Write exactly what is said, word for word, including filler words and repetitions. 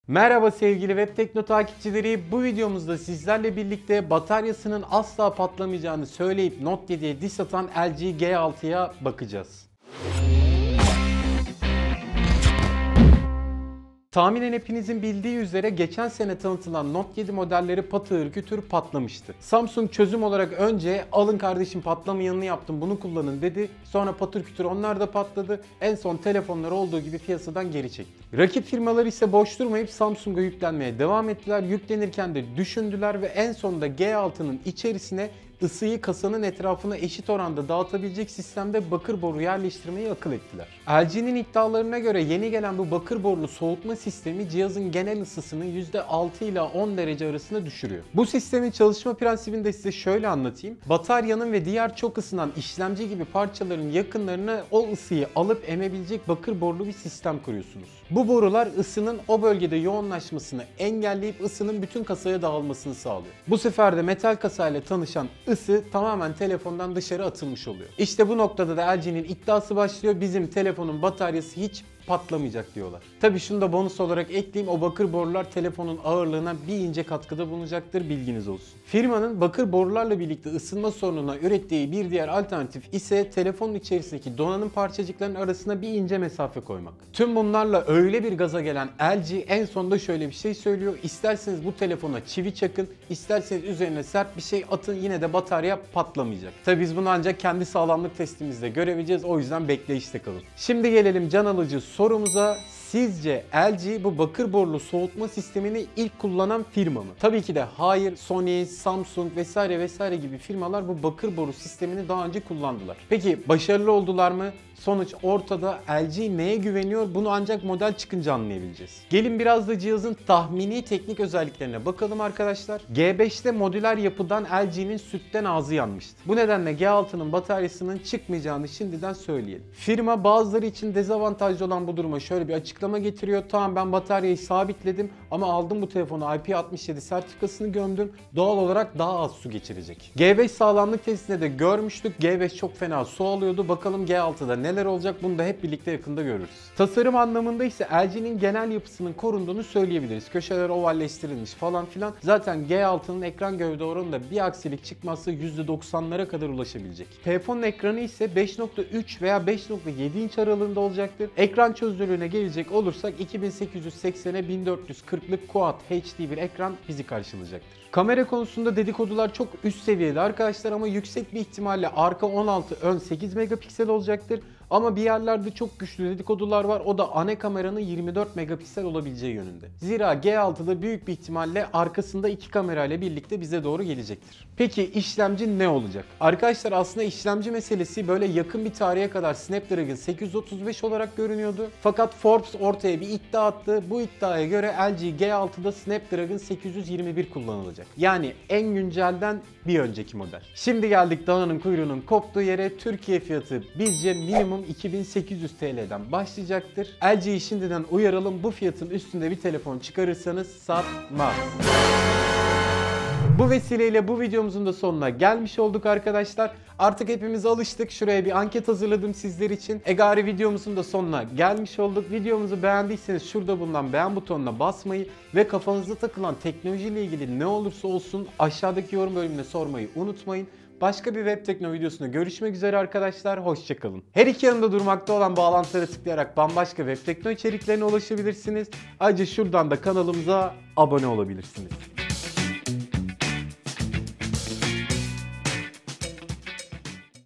Merhaba sevgili Web Tekno takipçileri. Bu videomuzda sizlerle birlikte bataryasının asla patlamayacağını söyleyip Note yediye diss atan L G G altıya bakacağız. Tahminen hepinizin bildiği üzere geçen sene tanıtılan Note yedi modelleri patır kütür patlamıştı. Samsung çözüm olarak önce alın kardeşim patlamayanını yaptım bunu kullanın dedi. Sonra patır kütür onlar da patladı. En son telefonlar olduğu gibi piyasadan geri çekti. Rakip firmalar ise boş durmayıp Samsung'a yüklenmeye devam ettiler. Yüklenirken de düşündüler ve en sonunda G altının içerisine ısıyı kasanın etrafına eşit oranda dağıtabilecek sistemde bakır boru yerleştirmeyi akıl ettiler. L G'nin iddialarına göre yeni gelen bu bakır borulu soğutma sistemi cihazın genel ısısını yüzde altı ila on derece arasında düşürüyor. Bu sistemin çalışma prensibini de size şöyle anlatayım. Bataryanın ve diğer çok ısınan işlemci gibi parçaların yakınlarına o ısıyı alıp emebilecek bakır borulu bir sistem kuruyorsunuz. Bu borular ısının o bölgede yoğunlaşmasını engelleyip ısının bütün kasaya dağılmasını sağlıyor. Bu sefer de metal kasayla tanışan ısı tamamen telefondan dışarı atılmış oluyor. İşte bu noktada da L G'nin iddiası başlıyor. Bizim telefonun bataryası hiç patlamayacak diyorlar. Tabii şunu da bonus olarak ekleyeyim. O bakır borular telefonun ağırlığına bir ince katkıda bulunacaktır. Bilginiz olsun. Firmanın bakır borularla birlikte ısınma sorununa ürettiği bir diğer alternatif ise telefonun içerisindeki donanım parçacıklarının arasına bir ince mesafe koymak. Tüm bunlarla öyle bir gaza gelen L G en sonunda şöyle bir şey söylüyor. İsterseniz bu telefona çivi çakın, isterseniz üzerine sert bir şey atın yine de batarya patlamayacak. Tabii biz bunu ancak kendi sağlamlık testimizde görebileceğiz. O yüzden bekleyişte kalın. Şimdi gelelim can alıcı sorumuza. Sizce L G bu bakır borulu soğutma sistemini ilk kullanan firma mı? Tabii ki de hayır. Sony, Samsung vesaire vesaire gibi firmalar bu bakır boru sistemini daha önce kullandılar. Peki başarılı oldular mı? Sonuç ortada. L G neye güveniyor? Bunu ancak model çıkınca anlayabileceğiz. Gelin biraz da cihazın tahmini teknik özelliklerine bakalım arkadaşlar. G beşte modüler yapıdan L G'nin sütten ağzı yanmıştı. Bu nedenle G altının bataryasının çıkmayacağını şimdiden söyleyelim. Firma bazıları için dezavantajlı olan bu duruma şöyle bir açıklama getiriyor. Tamam ben bataryayı sabitledim ama aldım bu telefonu I P altmış yedi sertifikasını gömdüm. Doğal olarak daha az su geçirecek. G beş sağlamlık testinde de görmüştük. G beş çok fena su alıyordu. Bakalım G altıda ne neler olacak bunu da hep birlikte yakında görürüz. Tasarım anlamında ise L G'nin genel yapısının korunduğunu söyleyebiliriz. Köşeler ovalleştirilmiş falan filan. Zaten G altının ekran gövde oranında bir aksilik çıkmazsa yüzde doksanlara kadar ulaşabilecek. Telefonun ekranı ise beş nokta üç veya beş nokta yedi inç aralığında olacaktır. Ekran çözünürlüğüne gelecek olursak iki bin sekiz yüz seksene bin dört yüz kırklık Quad H D bir ekran bizi karşılayacaktır. Kamera konusunda dedikodular çok üst seviyede arkadaşlar ama yüksek bir ihtimalle arka on altı ön sekiz megapiksel olacaktır. Ama bir yerlerde çok güçlü dedikodular var. O da ana kameranın yirmi dört megapiksel olabileceği yönünde. Zira G altıda büyük bir ihtimalle arkasında iki kamera ile birlikte bize doğru gelecektir. Peki işlemci ne olacak? Arkadaşlar aslında işlemci meselesi böyle yakın bir tarihe kadar Snapdragon sekiz yüz otuz beş olarak görünüyordu. Fakat Forbes ortaya bir iddia attı. Bu iddiaya göre L G G altıda Snapdragon sekiz yüz yirmi bir kullanılacak. Yani en güncelden bir önceki model. Şimdi geldik dananın kuyruğunun koptuğu yere. Türkiye fiyatı bizce minimum iki bin sekiz yüz T L'den başlayacaktır. L G'yi şimdiden uyaralım. Bu fiyatın üstünde bir telefon çıkarırsanız satmaz. Bu vesileyle bu videomuzun da sonuna gelmiş olduk arkadaşlar. Artık hepimiz alıştık. Şuraya bir anket hazırladım sizler için. Egari videomuzun da sonuna gelmiş olduk. Videomuzu beğendiyseniz şurada bulunan beğen butonuna basmayı ve kafanızda takılan teknolojiyle ilgili ne olursa olsun aşağıdaki yorum bölümüne sormayı unutmayın. Başka bir Web Tekno videosunda görüşmek üzere arkadaşlar. Hoşçakalın. Her iki yanında durmakta olan bağlantılara tıklayarak bambaşka Web Tekno içeriklerine ulaşabilirsiniz. Ayrıca şuradan da kanalımıza abone olabilirsiniz.